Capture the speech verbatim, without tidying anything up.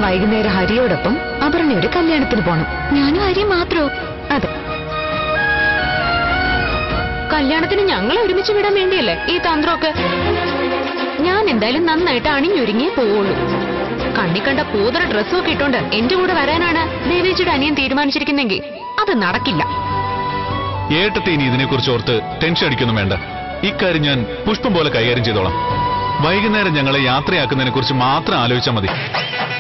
വൈകുന്നേരം ഹരിയോടൊപ്പം അപർണയുടെ കല്യാണത്തിന് പോണം. ഞാനും ഹരി മാത്രോ? അതെ. കല്യാണത്തിന് ഞങ്ങളെ ഒരുമിച്ച് വിടാൻ വേണ്ടിയല്ലേ ഈ തന്ത്രമൊക്കെ? ഞാൻ എന്തായാലും നന്നായിട്ട് അണിഞ്ഞൊരുങ്ങിയേ പോവുള്ളൂ. കണ്ണി കണ്ട പൂതറ ഡ്രസ്സും ഒക്കെ ഇട്ടോണ്ട് എന്റെ കൂടെ വരാനാണ് ദേവേച്ചിയുടെ അനിയൻ തീരുമാനിച്ചിരിക്കുന്നെങ്കിൽ അത് നടക്കില്ല. ഏട്ടത്തെ ഇനി ഇതിനെക്കുറിച്ച് ഓർത്ത് ടെൻഷൻ അടിക്കൊന്നും വേണ്ട. ഇക്കാര്യം ഞാൻ പുഷ്പം പോലെ കൈകാര്യം ചെയ്തോളാം. വൈകുന്നേരം ഞങ്ങളെ യാത്രയാക്കുന്നതിനെ കുറിച്ച് മാത്രം ആലോചിച്ചാൽ മതി.